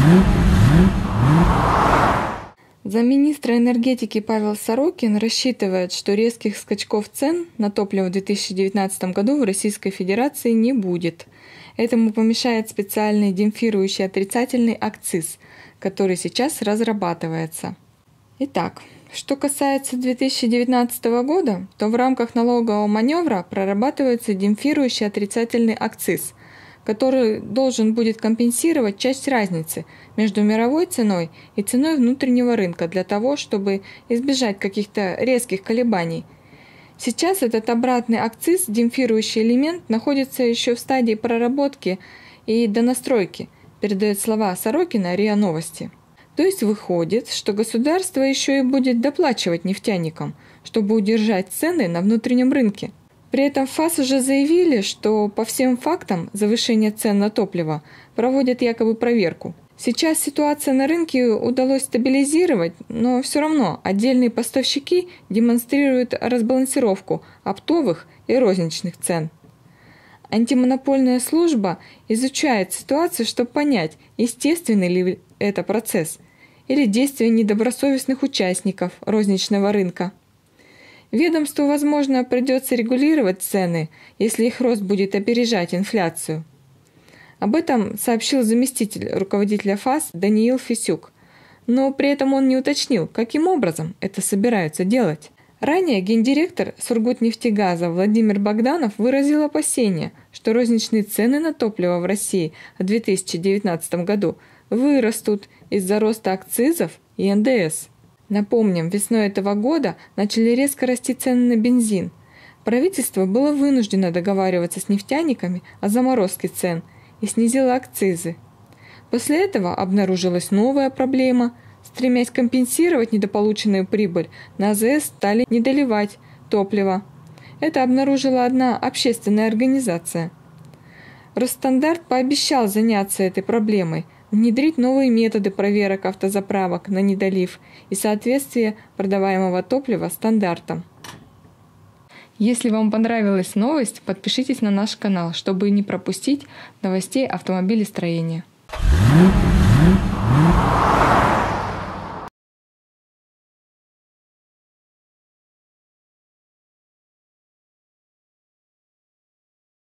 Замминистра энергетики Павел Сорокин рассчитывает, что резких скачков цен на топливо в 2019 году в Российской Федерации не будет. Этому помешает специальный демпфирующий отрицательный акциз, который сейчас разрабатывается. Итак, что касается 2019 года, то в рамках налогового маневра прорабатывается демпфирующий отрицательный акциз, который должен будет компенсировать часть разницы между мировой ценой и ценой внутреннего рынка для того, чтобы избежать каких-то резких колебаний. Сейчас этот обратный акциз, демпфирующий элемент, находится еще в стадии проработки и донастройки, передает слова Сорокина РИА Новости. То есть выходит, что государство еще и будет доплачивать нефтяникам, чтобы удержать цены на внутреннем рынке. При этом ФАС уже заявили, что по всем фактам завышения цен на топливо проводят якобы проверку. Сейчас ситуация на рынке удалось стабилизировать, но все равно отдельные поставщики демонстрируют разбалансировку оптовых и розничных цен. Антимонопольная служба изучает ситуацию, чтобы понять, естественный ли это процесс или действие недобросовестных участников розничного рынка. Ведомству, возможно, придется регулировать цены, если их рост будет опережать инфляцию. Об этом сообщил заместитель руководителя ФАС Даниил Фисюк, но при этом он не уточнил, каким образом это собираются делать. Ранее гендиректор Сургутнефтегаза Владимир Богданов выразил опасения, что розничные цены на топливо в России в 2019 году вырастут из-за роста акцизов и НДС. Напомним, весной этого года начали резко расти цены на бензин. Правительство было вынуждено договариваться с нефтяниками о заморозке цен и снизило акцизы. После этого обнаружилась новая проблема. Стремясь компенсировать недополученную прибыль, на АЗС стали недоливать топливо. Это обнаружила одна общественная организация. Росстандарт пообещал заняться этой проблемой, внедрить новые методы проверок автозаправок на недолив и соответствие продаваемого топлива стандартам. Если вам понравилась новость, подпишитесь на наш канал, чтобы не пропустить новостей автомобилестроения.